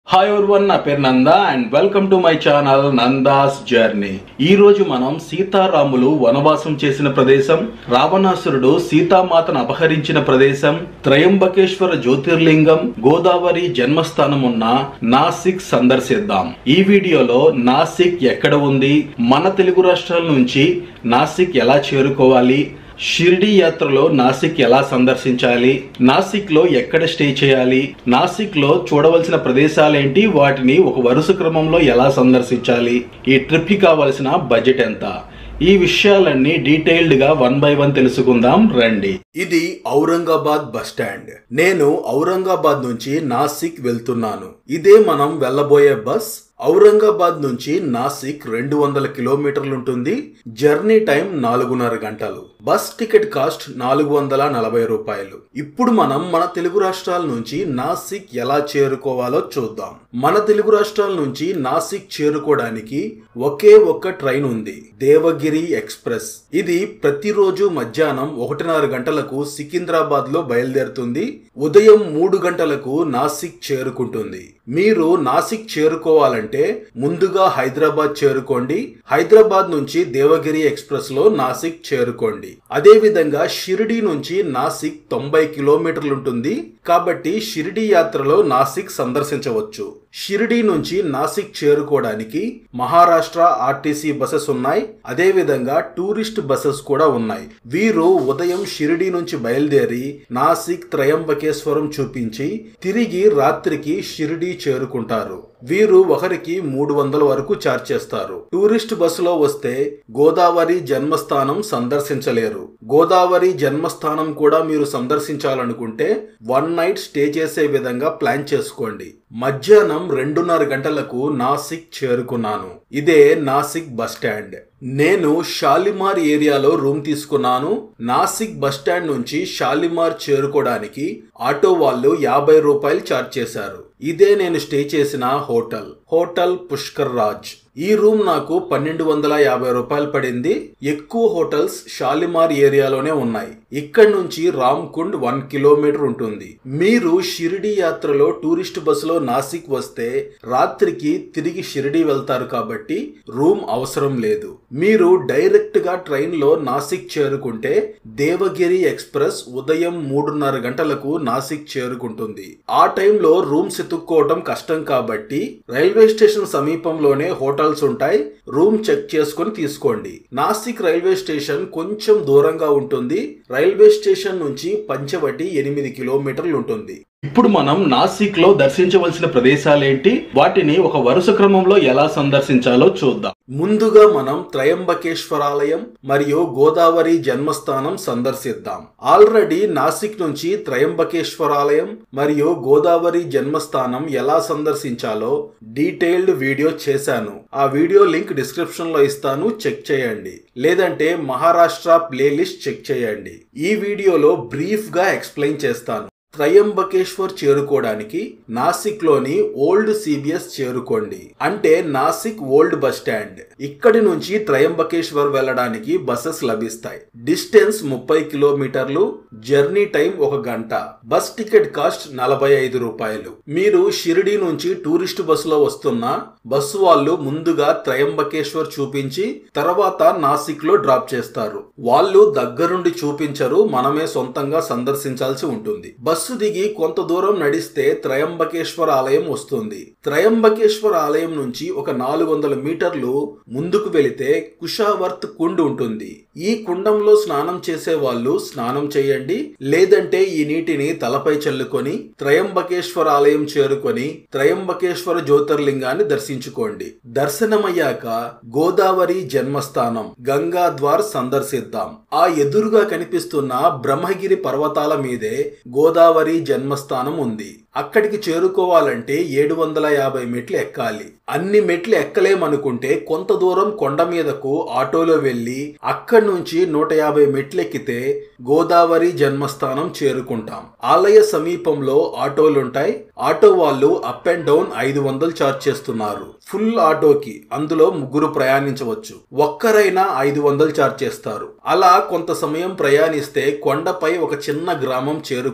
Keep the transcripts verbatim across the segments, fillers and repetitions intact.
Hi everyone, నా పేరు Nanda and welcome to my channel Nanda's journey. ఈ రోజు మనం సీతారాములు వనవాసం చేసిన ప్రదేశం, రావణాసురుడు సీతామాతను అపహరించిన ప్రదేశం, త్రయంబకేశ్వర జ్యోతిర్లింగం, గోదావరి జన్మస్థానం ఉన్న నాసిక్ సందర్శిద్దాం. ఈ వీడియోలో నాసిక్ ఎక్కడ ఉంది, మన తెలుగు రాష్ట్రాల నుంచి నాసిక్ ఎలా చేరుకోవాలి, షిరిడి యాత్రలో నాసిక్ ఎలా సందర్శించాలి, నాసిక్ లో ఎక్కడ స్టే చేయాలి, నాసిక్ లో చూడవలసిన ప్రదేశాలేంటి, వాటిని ఒక వరుస క్రమంలో ఎలా సందర్శించాలి, ఈ ట్రిప్ కి కావలసిన బడ్జెట్ ఎంత, ఈ విషయాలన్నీ డీటెయిల్డ్ గా వన్ బై వన్ తెలుసుకుందాం రండి. ఇది ఔరంగాబాద్ బస్ స్టాండ్. నేను ఔరంగాబాద్ నుంచి నాసిక్ వెళ్తున్నాను. ఇదే మనం వెళ్ళబోయే బస్. ఔరంగాబాద్ నుంచి నాసిక్ రెండు వందల కిలోమీటర్లు ఉంటుంది. జర్నీ టైం నాలుగున్నర గంటలు. బస్ టికెట్ కాస్ట్ నాలుగు వందల నలభై రూపాయలు. ఇప్పుడు మనం మన తెలుగు రాష్ట్రాల నుంచి నాసిక్ ఎలా చేరుకోవాలో చూద్దాం. మన తెలుగు రాష్ట్రాల నుంచి నాసిక్ చేరుకోవడానికి ఒకే ఒక్క ట్రైన్ ఉంది, దేవగిరి ఎక్స్ప్రెస్. ఇది ప్రతిరోజు మధ్యాహ్నం ఒకటిన్నర గంటలకు సికింద్రాబాద్ లో బయలుదేరుతుంది. ఉదయం మూడు గంటలకు నాసిక్ చేరుకుంటుంది. మీరు నాసిక్ చేరుకోవాలంటే ముందుగా హైదరాబాద్ చేరుకోండి. హైదరాబాద్ నుంచి దేవగిరి ఎక్స్ప్రెస్ లో నాసిక్ చేరుకోండి. అదే విధంగా షిరిడి నుంచి నాసిక్ తొంభై కిలోమీటర్లు ఉంటుంది. కాబట్టి షిరిడి యాత్రలో నాసిక్ సందర్శించవచ్చు. షిరిడి నుంచి నాసిక్ చేరుకోవడానికి మహారాష్ట్ర ఆర్టీసీ బసెస్ ఉన్నాయి. అదే విధంగా టూరిస్ట్ బసెస్ కూడా ఉన్నాయి. వీరు ఉదయం షిరిడి నుంచి బయలుదేరి నాసిక్ త్రయంబకేశ్వరం చూపించి తిరిగి రాత్రికి షిరిడి చేరుకుంటారు. వీరు ఒకరికి మూడు వందల వరకు చార్జ్ చేస్తారు. టూరిస్ట్ బస్సులో వస్తే గోదావరి జన్మస్థానం సందర్శించలేరు. గోదావరి జన్మస్థానం కూడా మీరు సందర్శించాలనుకుంటే వన్ నైట్ స్టే చేసే విధంగా ప్లాన్ చేసుకోండి. మధ్యాహ్నం రెండున్నర గంటలకు నాసిక్ చేరుకున్నాను. ఇదే నాసిక్ బస్ స్టాండ్. నేను షాలిమార్ ఏరియాలో రూమ్ తీసుకున్నాను. నాసిక్ బస్ స్టాండ్ నుంచి షాలిమార్ చేరుకోవడానికి ఆటో వాళ్ళు యాభై రూపాయలు చార్జ్ చేశారు. ఇదే నేను స్టే చేసిన హోటల్, హోటల్ పుష్కర్ రాజ్. ఈ రూమ్ నాకు పన్నెండు వందల యాభై రూపాయలు పడింది. ఎక్కువ హోటల్స్ షాలిమార్ ఏరియాలోనే ఉన్నాయి. ఇక్కడి నుంచి రామ్ కుండ్ వన్ కిలోమీటర్ ఉంటుంది. మీరు షిరిడి యాత్రలో టూరిస్ట్ బస్సులో నాసిక్ వస్తే రాత్రికి తిరిగి షిరిడి వెళ్తారు కాబట్టి రూమ్ అవసరం లేదు. మీరు డైరెక్ట్ గా ట్రైన్ లో నాసిక్ చేరుకుంటే దేవగిరి ఎక్స్ప్రెస్ ఉదయం మూడున్నర గంటలకు నాసిక్ చేరుకుంటుంది. ఆ టైంలో రూమ్స్ ఎత్తుక్కోవటం కష్టం కాబట్టి రైల్వే స్టేషన్ సమీపంలోనే హోటల్స్ ఉంటాయి. రూమ్ చెక్ చేసుకుని తీసుకోండి. నాసిక్ రైల్వే స్టేషన్ కొంచెం దూరంగా ఉంటుంది. రైల్వే స్టేషన్ నుంచి పంచవటి ఎనిమిది కిలోమీటర్లు ఉంటుంది. ఇప్పుడు మనం నాసిక్ లో దర్శించవలసిన ప్రదేశాలేంటి, వాటిని ఒక వరుస క్రమంలో ఎలా సందర్శించాలో చూద్దాం. ముందుగా మనం త్రయంబకేశ్వరాలయం మరియు గోదావరి జన్మస్థానం సందర్శిద్దాం. ఆల్రెడీ నాసిక్ నుంచి త్రయంబకేశ్వరాలయం మరియు గోదావరి జన్మస్థానం ఎలా సందర్శించాలో డీటెయిల్డ్ వీడియో చేశాను. ఆ వీడియో లింక్ డిస్క్రిప్షన్ లో ఇస్తాను, చెక్ చేయండి. లేదంటే మహారాష్ట్ర ప్లేలిస్ట్ చెక్ చేయండి. ఈ వీడియోలో బ్రీఫ్ గా ఎక్స్ప్లెయిన్ చేస్తాను. త్రయంబకేశ్వర్ చేరుకోవడానికి నాసిక్ లోని ఓల్డ్ సిబిఎస్ చేరుకోండి. అంటే నాసిక్ ఓల్డ్ బస్ స్టాండ్. ఇక్కడి నుంచి త్రయంబకేశ్వర్ వెళ్ళడానికి బస్సెస్ లభిస్తాయి. డిస్టెన్స్ ముప్పై కిలోమీటర్లు. జర్నీ టైం ఒక గంట. బస్ టికెట్ కాస్ట్ నలభై ఐదు రూపాయలు. మీరు షిరిడి నుంచి టూరిస్ట్ బస్సులో వస్తున్న బస్సు వాళ్ళు ముందుగా త్రయంబకేశ్వర్ చూపించి తర్వాత నాసిక్ లో డ్రాప్ చేస్తారు. వాళ్ళు దగ్గరుండి చూపించరు, మనమే సొంతంగా సందర్శించాల్సి ఉంటుంది. బస్సు దిగి కొంత దూరం నడిస్తే త్రయంబకేశ్వర ఆలయం వస్తుంది. త్రయంబకేశ్వర ఆలయం నుంచి ఒక నాలుగు వందల మీటర్లు ముందుకు వెళితే కుషావర్త్ కుండ్ ఉంటుంది. ఈ కుండంలో స్నానం చేసే వాళ్ళు స్నానం చేయండి. లేదంటే ఈ నీటిని తలపై చల్లుకొని త్రయంబకేశ్వర ఆలయం చేరుకొని త్రయంబకేశ్వర జ్యోతిర్లింగాన్ని దర్శించుకోండి. దర్శనమయ్యాక గోదావరి జన్మస్థానం గంగాద్వార్ సందర్శిద్దాం. ఆ ఎదురుగా కనిపిస్తున్న బ్రహ్మగిరి పర్వతాల మీదే గోదావరి జన్మస్థానం ఉంది. అక్కడికి చేరుకోవాలంటే ఏడు వందల యాభై మెట్లు ఎక్కాలి. అన్ని మెట్లు ఎక్కలేమనుకుంటే కొంత దూరం కొండ మీదకు ఆటోలో వెళ్లి అక్కడి నుంచి నూట యాభై మెట్లు ఎక్కితే గోదావరి జన్మస్థానం చేరుకుంటాం. ఆలయ సమీపంలో ఆటోలుంటాయి. ఆటో వాళ్ళు అప్ అండ్ డౌన్ ఐదు వందలు చార్జ్ చేస్తున్నారు. ఫుల్ ఆటోకి అందులో ముగ్గురు ప్రయాణించవచ్చు. ఒక్కరైనా ఐదు వందలు చార్జ్ చేస్తారు. అలా కొంత సమయం ప్రయాణిస్తే కొండపై ఒక చిన్న గ్రామం చేరుకుంటాం.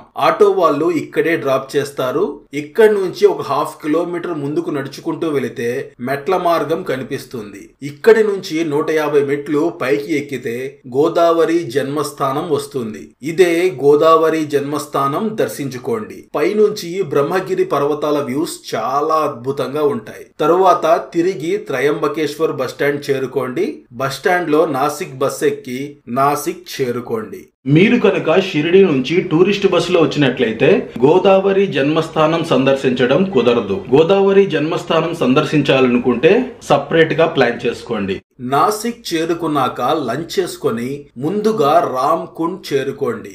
ఆటో వాళ్ళు ఇక్కడే డ్రాప్ చేస్తారు. ఇక్కడ నుంచి ఒక హాఫ్ కిలోమీటర్ ముందుకు నడుచుకుంటూ వెళితే మెట్ల మార్గం కనిపిస్తుంది. ఇక్కడి నుంచి నూట యాభై మెట్లు పైకి ఎక్కితే గోదావరి జన్మస్థానం వస్తుంది. ఇదే గోదావరి జన్మస్థానం. దర్శించుకోండి. పైనుంచి బ్రహ్మగిరి పర్వతాల వ్యూస్ చాలా అద్భుతంగా ఉంటాయి. తరువాత తిరిగి త్రయంబకేశ్వర్ బస్టాండ్ చేరుకోండి. బస్టాండ్ లో నాసిక్ బస్ ఎక్కి నాసిక్ చేరుకోండి. మీరు కనుక షిరిడి నుంచి టూరిస్ట్ బస్సులో వచ్చినట్లయితే గోదావరి జన్మస్థానం సందర్శించడం కుదరదు. గోదావరి జన్మస్థానం సందర్శించాలనుకుంటే సపరేట్ గా ప్లాన్ చేసుకోండి. నాసిక్ చేరుకున్నాక లంచ్ చేసుకొని ముందుగా రామ్ కుండ్ చేరుకోండి.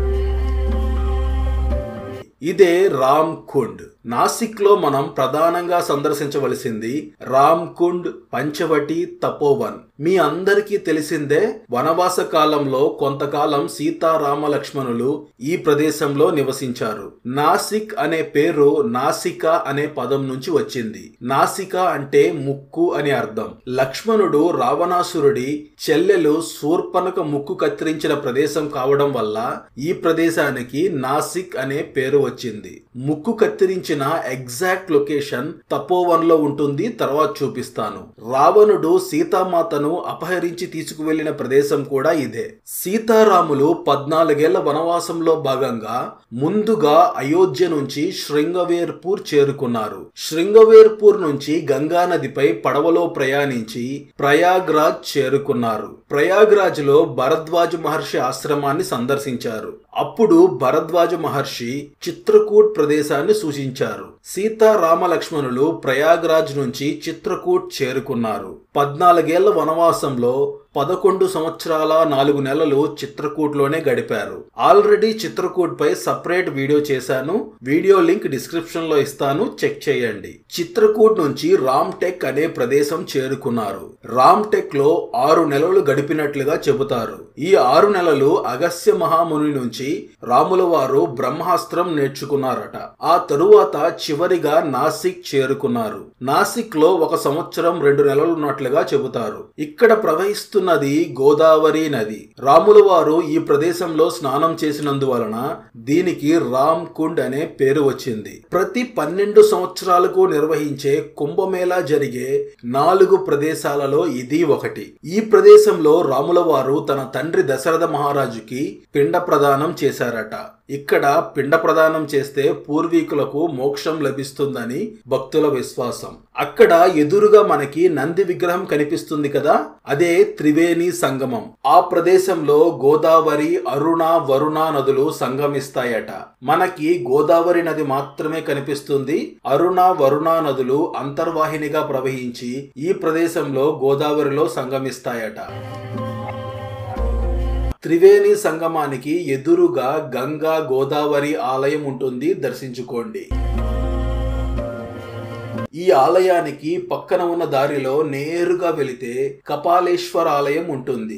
ఇదే రామ్ కుండ్. నాసిక్ లో మనం ప్రధానంగా సందర్శించవలసింది రామ్ కుండ్, పంచవటి, తపోవన్. మీ అందరికీ తెలిసిందే, వనవాస కాలంలో కొంతకాలం సీతారామ లక్ష్మణులు ఈ ప్రదేశంలో నివసించారు. నాసిక్ అనే పేరు నాసిక అనే పదం నుంచి వచ్చింది. నాసిక అంటే ముక్కు అని అర్థం. లక్ష్మణుడు రావణాసురుడి చెల్లెలు శూర్పణఖ ముక్కు కత్తిరించిన ప్రదేశం కావడం వల్ల ఈ ప్రదేశానికి నాసిక్ అనే పేరు వచ్చింది. ముక్కు కత్తిరించిన ఎగ్జాక్ట్ లొకేషన్ తపోవన్ లో ఉంటుంది. తర్వాత చూపిస్తాను. రావణుడు సీతామాతను అపహరించి తీసుకువెళ్లిన ప్రదేశం కూడా ఇదే. సీతారాములు పద్నాలుగేళ్ల వనవాసంలో భాగంగా ముందుగా అయోధ్య నుంచి శృంగవేర్పూర్ చేరుకున్నారు. శృంగవేర్పూర్ నుంచి గంగా నదిపై పడవలో ప్రయాణించి ప్రయాగ్రాజ్ చేరుకున్నారు. ప్రయాగ్రాజ్ లో భరద్వాజ మహర్షి ఆశ్రమాన్ని సందర్శించారు. అప్పుడు భరద్వాజ మహర్షి చిత్రకూట్ ప్రదేశాన్ని సూచించారు. సీతారామ లక్ష్మణులు ప్రయాగ్రాజ్ నుంచి చిత్రకూట్ చేరుకున్నారు. పద్నాలుగేళ్ల వనవాసంలో పదకొండు సంవత్సరాల నాలుగు నెలలు చిత్రకూట్ లోనే గడిపారు. ఆల్రెడీ చిత్రకూట్ పై సపరేట్ వీడియో చేశాను. వీడియో లింక్ డిస్క్రిప్షన్ లో ఇస్తాను, చెక్ చేయండి. చిత్రకూట్ నుంచి రామ్ టెక్ అనే ప్రదేశం చేరుకున్నారు. రామ్ టెక్ లో ఆరు నెలలు గడిపినట్లుగా చెబుతారు. ఈ ఆరు నెలలు అగస్త్య మహాముని నుంచి రాముల వారు బ్రహ్మాస్త్రం నేర్చుకున్నారట. ఆ తరువాత చివరిగా నాసిక్ చేరుకున్నారు. నాసిక్ లో ఒక సంవత్సరం రెండు నెలలు ఉన్నట్లుగా చెబుతారు. ఇక్కడ ప్రవహిస్తున్న నది గోదావరి నది. రాముల వారు ఈ ప్రదేశంలో స్నానం చేసినందువలన దీనికి రామ్ కుండ్ అనే పేరు వచ్చింది. ప్రతి పన్నెండు సంవత్సరాలకు నిర్వహించే కుంభమేళా జరిగే నాలుగు ప్రదేశాలలో ఇది ఒకటి. ఈ ప్రదేశంలో రాముల వారు తన తండ్రి దశరథ మహారాజుకి పిండ ప్రదానం చేశారట. ఇక్కడ పిండ ప్రదానం చేస్తే పూర్వీకులకు మోక్షం లభిస్తుందని భక్తుల విశ్వాసం. అక్కడ ఎదురుగా మనకి నంది విగ్రహం కనిపిస్తుంది కదా, అదే త్రివేణి సంగమం. ఆ ప్రదేశంలో గోదావరి, అరుణ, వరుణ నదులు సంగమిస్తాయట. మనకి గోదావరి నది మాత్రమే కనిపిస్తుంది. అరుణ, వరుణ నదులు అంతర్వాహినిగా ప్రవహించి ఈ ప్రదేశంలో గోదావరిలో సంగమిస్తాయట. త్రివేణి సంగమానికి ఎదురుగా గంగా గోదావరి ఆలయం ఉంటుంది. దర్శించుకోండి. ఈ ఆలయానికి పక్కన ఉన్న దారిలో నేరుగా వెళితే కపాలేశ్వర ఆలయం ఉంటుంది.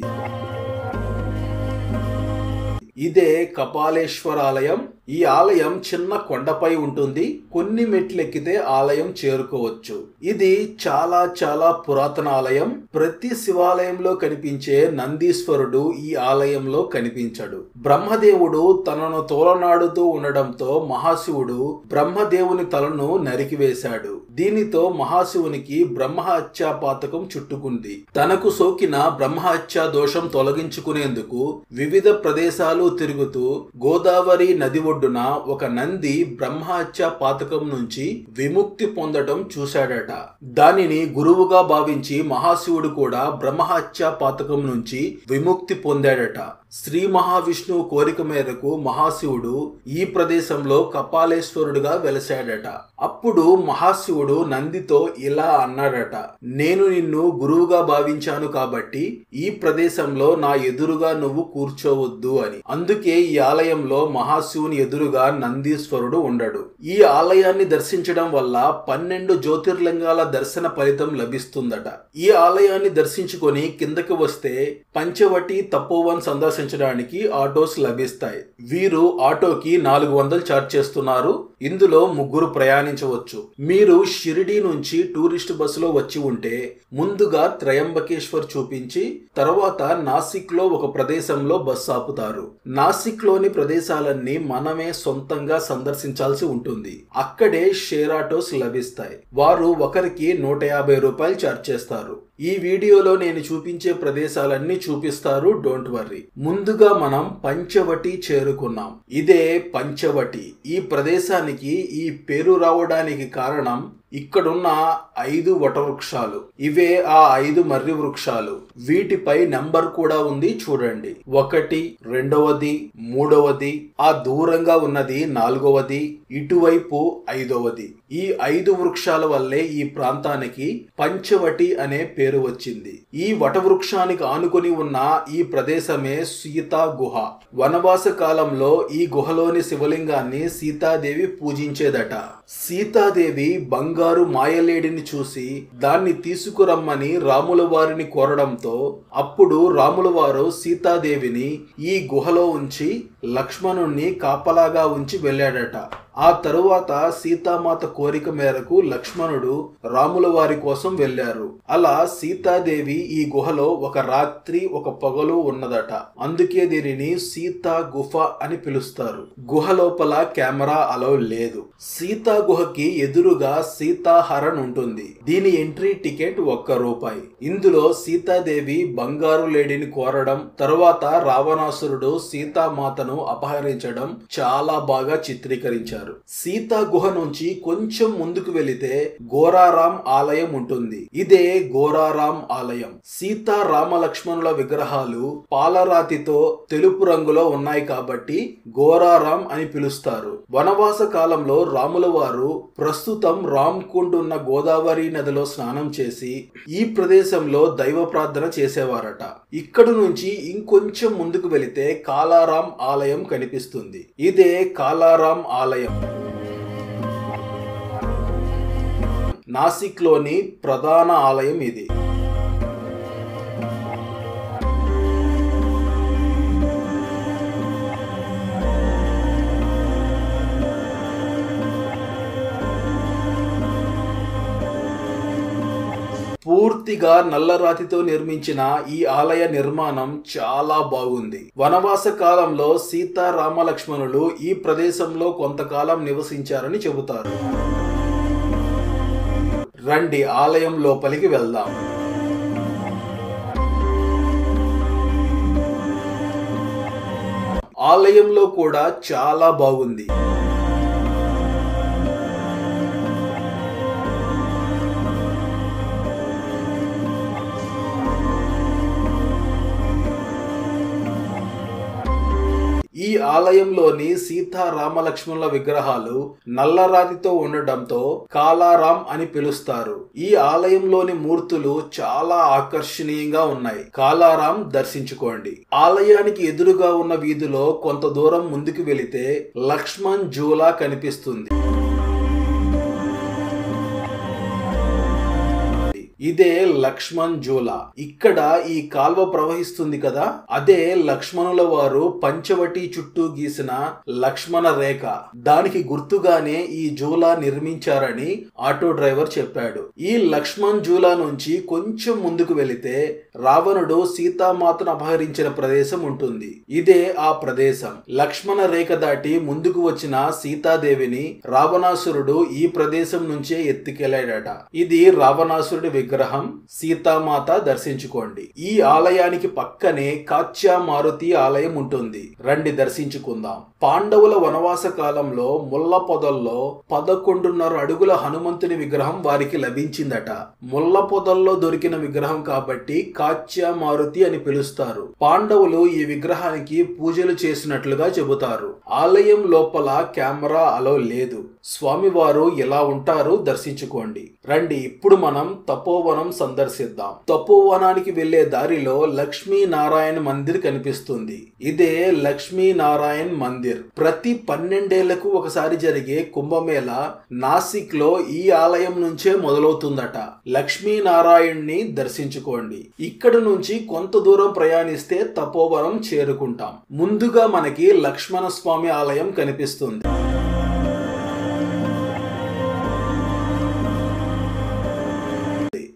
ఇదే కపాలేశ్వర ఆలయం. ఈ ఆలయం చిన్న కొండపై ఉంటుంది. కొన్ని మెట్లు ఎక్కితే ఆలయం చేరుకోవచ్చు. ఇది చాలా చాలా పురాతన ఆలయం. ప్రతి శివాలయంలో కనిపించే నందీశ్వరుడు ఈ ఆలయంలో కనిపించడు. బ్రహ్మదేవుడు తనను తోలనాడుతూ ఉండడంతో మహాశివుడు బ్రహ్మదేవుని తలను నరికివేశాడు. దీనితో మహాశివునికి బ్రహ్మహత్యా పాతకం చుట్టుకుంది. తనకు సోకిన బ్రహ్మహత్యా దోషం తొలగించుకునేందుకు వివిధ ప్రదేశాలు తిరుగుతూ గోదావరి నది ఒడ్డున ఒక నంది బ్రహ్మహత్యా పాతకం నుంచి విముక్తి పొందడం చూశాడట. దానిని గురువుగా భావించి మహాశివుడు కూడా బ్రహ్మహత్యా పాతకం నుంచి విముక్తి పొందాడట. శ్రీ మహావిష్ణువు కోరిక మేరకు మహాశివుడు ఈ ప్రదేశంలో కపాలేశ్వరుడుగా వెలసాడట. అప్పుడు మహాశివుడు నందితో ఇలా అన్నాడట, నేను నిన్ను గురువుగా భావించాను కాబట్టి ఈ ప్రదేశంలో నా ఎదురుగా నువ్వు కూర్చోవద్దు అని. అందుకే ఈ ఆలయంలో మహాశివుని ఎదురుగా నందీశ్వరుడు ఉండడు. ఈ ఆలయాన్ని దర్శించడం వల్ల పన్నెండు జ్యోతిర్లింగాల దర్శన ఫలితం లభిస్తుందట. ఈ ఆలయాన్ని దర్శించుకొని కిందకి వస్తే పంచవటి, తపోవన్ సందర్శించడానికి ఆటోస్ లభిస్తాయి. వీరు ఆటోకి నాలుగు వందలు ఛార్జ్ చేస్తున్నారు. ఇందులో ముగ్గురు ప్రయాణించవచ్చు. మీరు షిరిడి నుంచి టూరిస్ట్ బస్సులో వచ్చి ఉంటే ముందుగా త్రయంబకేశ్వర్ చూపించి తర్వాత నాసిక్ లో ఒక ప్రదేశంలో బస్సు ఆపుతారు. నాసిక్ లోని ప్రదేశాలన్నీ మనం మనమే సొంతంగా సందర్శించాల్సి ఉంటుంది. అక్కడే షేర్ ఆటోస్ లభిస్తాయి. వారు ఒకరికి నూట యాభై రూపాయలు ఛార్జ్ చేస్తారు. ఈ వీడియోలో నేను చూపించే ప్రదేశాలన్నీ చూపిస్తారు, డోంట్ వర్రీ. ముందుగా మనం పంచవటి చేరుకున్నాం. ఇదే పంచవటి. ఈ ప్రదేశానికి ఈ పేరు రావడానికి కారణం ఇక్కడున్న ఐదు వటవృక్షాలు. ఇవే ఆ ఐదు మర్రి వృక్షాలు. వీటిపై నంబర్ కూడా ఉంది, చూడండి. ఒకటి, రెండవది, మూడవది, ఆ దూరంగా ఉన్నది నాలుగవది, ఇటువైపు ఐదవది. ఈ ఐదు వృక్షాల వల్లే ఈ ప్రాంతానికి పంచవటి అనే పేరు వచ్చింది. ఈ వటవృక్షానికి ఆనుకొని ఉన్న ఈ ప్రదేశమే సీతా గుహ. వనవాస కాలంలో ఈ గుహలోని శివలింగాన్ని సీతాదేవి పూజించేదట. సీతాదేవి బంగారు మాయలేడిని చూసి దాన్ని తీసుకురమ్మని రాముల వారిని కోరడంతో అప్పుడు రాముల వారు సీతాదేవిని ఈ గుహలో ఉంచి లక్ష్మణుణ్ణి కాపలాగా ఉంచి వెళ్ళాడట. ఆ తరువాత సీతామాత కోరిక మేరకు లక్ష్మణుడు రాముల వారి కోసం వెళ్లారు. అలా సీతాదేవి ఈ గుహలో ఒక రాత్రి ఒక పగలు ఉన్నదట. అందుకే దీనిని సీతా గుహ అని పిలుస్తారు. గుహ లోపల కెమెరా అలౌ లేదు. సీతా గుహకి ఎదురుగా సీతాహరణ్ ఉంటుంది. దీని ఎంట్రీ టికెట్ ఒక్క రూపాయి. ఇందులో సీతాదేవి బంగారు లేడిని కోరడం, తరువాత రావణాసురుడు సీతామాతను అపహరించడం చాలా బాగా చిత్రీకరించారు. సీతా గుహ నుంచి కొంచెం ముందుకు వెళితే గోరారాం ఆలయం ఉంటుంది. ఇదే గోరారాం ఆలయం. సీతా రామ లక్ష్మణుల విగ్రహాలు పాలరాతితో తెలుపు రంగులో ఉన్నాయి కాబట్టి గోరారాం అని పిలుస్తారు. వనవాస కాలంలో రాముల వారు ప్రస్తుతం రామ్కుండ్ ఉన్న గోదావరి నదిలో స్నానం చేసి ఈ ప్రదేశంలో దైవ ప్రార్థన చేసేవారట. ఇక్కడ నుంచి ఇంకొంచెం ముందుకు వెళితే కాలారాం ఆలయం కనిపిస్తుంది. ఇదే కాలారాం ఆలయం. నాసిక్ లోని ప్రధాన ఆలయం ఇది. పూర్తిగా నల్లరాతితో నిర్మించిన ఈ ఆలయ నిర్మాణం చాలా బాగుంది. వనవాస కాలంలో సీతా రామ లక్ష్మణులు ఈ ప్రదేశంలో కొంతకాలం నివసించారని చెబుతారు. రండి ఆలయం లోపలికి వెళ్దాం. ఆలయంలో కూడా చాలా బాగుంది. ఈ ఆలయంలోని సీతా రామ లక్ష్మణుల విగ్రహాలు నల్లరాతితో ఉండడంతో కాలారాం అని పిలుస్తారు. ఈ ఆలయంలోని మూర్తులు చాలా ఆకర్షణీయంగా ఉన్నాయి. కాలారాం దర్శించుకోండి. ఆలయానికి ఎదురుగా ఉన్న వీధిలో కొంత దూరం ముందుకు వెళితే లక్ష్మణ్ జూలా కనిపిస్తుంది. ఇదే లక్ష్మణ్ జూలా. ఇక్కడ ఈ కాల్వ ప్రవహిస్తుంది కదా, అదే లక్ష్మణుల వారు పంచవటి చుట్టూ గీసిన లక్ష్మణ రేఖ. దానికి గుర్తుగానే ఈ జూలా నిర్మించారని ఆటో డ్రైవర్ చెప్పాడు. ఈ లక్ష్మణ్ జూలా నుంచి కొంచెం ముందుకు వెళితే రావణుడు సీతామాతను అపహరించిన ప్రదేశం ఉంటుంది. ఇదే ఆ ప్రదేశం. లక్ష్మణ రేఖ దాటి ముందుకు వచ్చిన సీతాదేవిని రావణాసురుడు ఈ ప్రదేశం నుంచే ఎత్తుకెళ్లాడట. ఇది రావణాసురుడి విగ్రహం. సీతామాత దర్శించుకోండి. ఈ ఆలయానికి పక్కనే కాచ్యా మారుతి ఆలయం ఉంటుంది. రండి దర్శించుకుందాం. పాండవుల వనవాస కాలంలో ముళ్ళ పొదల్లో పదకొండున్నర అడుగుల హనుమంతుని విగ్రహం వారికి లభించిందట. ముళ్ళ పొదల్లో దొరికిన విగ్రహం కాబట్టి కాచ్యా మారుతి అని పిలుస్తారు. పాండవులు ఈ విగ్రహానికి పూజలు చేసినట్లుగా చెబుతారు. ఆలయం లోపల కెమెరా అలో లేదు. స్వామివారు ఎలా ఉంటారు దర్శించుకోండి. రండి ఇప్పుడు మనం తపోవనం సందర్శిద్దాం. తపోవనానికి వెళ్లే దారిలో లక్ష్మీ నారాయణ మందిర్ కనిపిస్తుంది. ఇదే లక్ష్మీ నారాయణ మందిర్. ప్రతి పన్నెండేళ్లకు ఒకసారి జరిగే కుంభమేళ నాసిక్ లో ఈ ఆలయం నుంచే మొదలవుతుందట. లక్ష్మీ నారాయణ్ణి దర్శించుకోండి. ఇక్కడ నుంచి కొంత దూరం ప్రయాణిస్తే తపోవనం చేరుకుంటాం. ముందుగా మనకి లక్ష్మణ స్వామి ఆలయం కనిపిస్తుంది.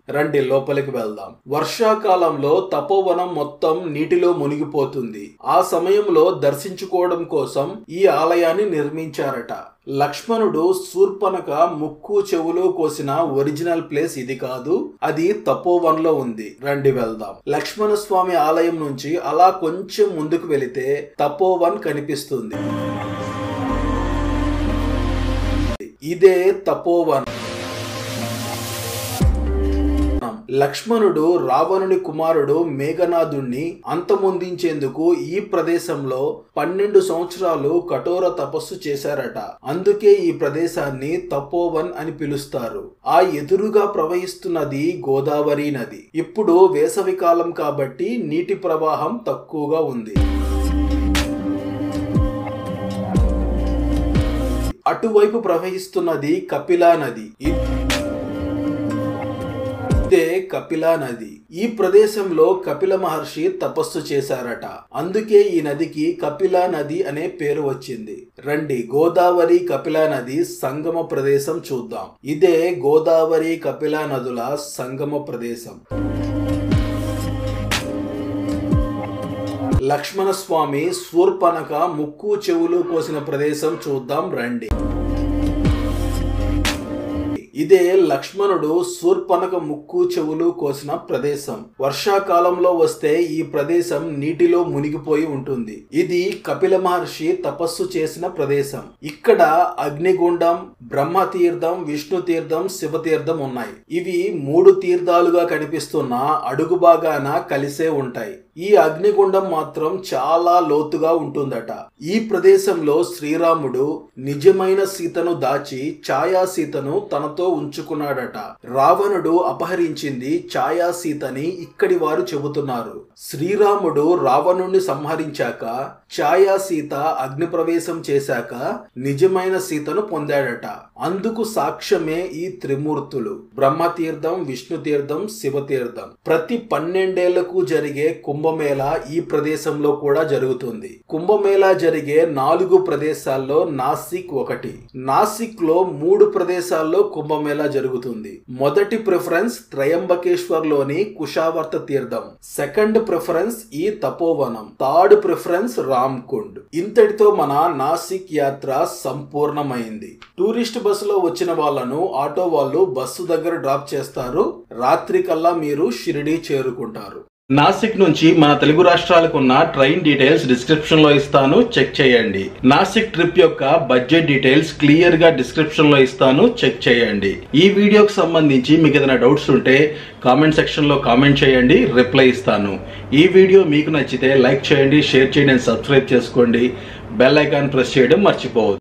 రండి లోపలికి వెళ్దాం. వర్షాకాలంలో తపోవనం మొత్తం నీటిలో మునిగిపోతుంది. ఆ సమయంలో దర్శించుకోవడం కోసం ఈ ఆలయాన్ని నిర్మించారట. లక్ష్మణుడు శూర్పణఖ ముక్కు చెవులు కోసిన ఒరిజినల్ ప్లేస్ ఇది కాదు, అది తపోవన్ లో ఉంది. రండి వెళ్దాం. లక్ష్మణ స్వామి ఆలయం నుంచి అలా కొంచెం ముందుకు వెళితే తపోవన్ కనిపిస్తుంది. ఇదే తపోవన్. లక్ష్మణుడు రావణుని కుమారుడు మేఘనాథుణ్ణి అంతమొందించేందుకు ఈ ప్రదేశంలో పన్నెండు సంవత్సరాలు కఠోర తపస్సు చేశారట. అందుకే ఈ ప్రదేశాన్ని తపోవన్ అని పిలుస్తారు. ఆ ఎదురుగా ప్రవహిస్తున్నది గోదావరి నది. ఇప్పుడు వేసవి కాలం కాబట్టి నీటి ప్రవాహం తక్కువగా ఉంది. అటువైపు ప్రవహిస్తున్నది కపిలా నది. ఇదే కపిలా నది. ఈ ప్రదేశంలో కపిల మహర్షి తపస్సు చేశారట. అందుకే ఈ నదికి కపిలా నది అనే పేరు వచ్చింది. రండి గోదావరి కపిలా నది సంగమ ప్రదేశం చూద్దాం. ఇదే గోదావరి కపిలా నదుల సంగమ ప్రదేశం. లక్ష్మణ స్వామి శూర్పణఖ ముక్కు చెవులు కోసిన ప్రదేశం చూద్దాం రండి. ఇదే లక్ష్మణుడు శూర్పణఖ ముక్కు చెవులు కోసిన ప్రదేశం. వర్షాకాలంలో వస్తే ఈ ప్రదేశం నీటిలో మునిగిపోయి ఉంటుంది. ఇది కపిల మహర్షి తపస్సు చేసిన ప్రదేశం. ఇక్కడ అగ్నిగుండం, బ్రహ్మ తీర్థం, విష్ణు తీర్థం, శివ తీర్థం ఉన్నాయి. ఇవి మూడు తీర్థాలుగా కనిపిస్తున్న అడుగు భాగాన కలిసే ఉంటాయి. ఈ అగ్నిగుండం మాత్రం చాలా లోతుగా ఉంటుందట. ఈ ప్రదేశంలో శ్రీరాముడు నిజమైన సీతను దాచి ఛాయా సీతను తనతో ఉంచుకున్నాడట. రావణుడు అపహరించింది ఛాయా సీతని ఇక్కడి వారు చెబుతున్నారు. శ్రీరాముడు రావణుణ్ణి సంహరించాక ఛాయా సీత అగ్ని ప్రవేశం చేశాక నిజమైన సీతను పొందాడట. అందుకు సాక్ష్యమే ఈ త్రిమూర్తులు, బ్రహ్మతీర్థం, విష్ణు తీర్థం, శివ తీర్థం. ప్రతి పన్నెండేళ్లకు జరిగే కుంభమేళా ఈ ప్రదేశంలో కూడా జరుగుతుంది. కుంభమేళా జరిగే నాలుగు ప్రదేశాల్లో నాసిక్ ఒకటి. నాసిక్ లో మూడు ప్రదేశాల్లో కుంభమేళా జరుగుతుంది. మొదటి ప్రిఫరెన్స్ త్రయంబకేశ్వర్ లోని కుషావర్త తీర్థం, సెకండ్ ప్రిఫరెన్స్ ఈ తపోవనం, థర్డ్ ప్రిఫరెన్స్ రామ్కుండ్. ఇంతటితో మన నాసిక్ యాత్ర సంపూర్ణమైంది. టూరిస్ట్ బస్సులో వచ్చిన వాళ్ళను ఆటో వాళ్ళు బస్సు దగ్గర డ్రాప్ చేస్తారు. రాత్రి కల్లా మీరు షిరిడీ చేరుకుంటారు. నాసిక్ నుంచి మన తెలుగు రాష్ట్రాలకు ఉన్న ట్రైన్ డీటెయిల్స్ డిస్క్రిప్షన్ లో ఇస్తాను, చెక్ చేయండి. నాసిక్ ట్రిప్ యొక్క బడ్జెట్ డీటెయిల్స్ క్లియర్ గా డిస్క్రిప్షన్ లో ఇస్తాను, చెక్ చేయండి. ఈ వీడియోకి సంబంధించి మీకు ఏదైనా డౌట్స్ ఉంటే కామెంట్ సెక్షన్ లో కామెంట్ చేయండి, రిప్లై ఇస్తాను. ఈ వీడియో మీకు నచ్చితే లైక్ చేయండి, షేర్ చేయండి, సబ్స్క్రైబ్ చేసుకోండి. బెల్ ఐకాన్ ప్రెస్ చేయడం మర్చిపోవద్దు.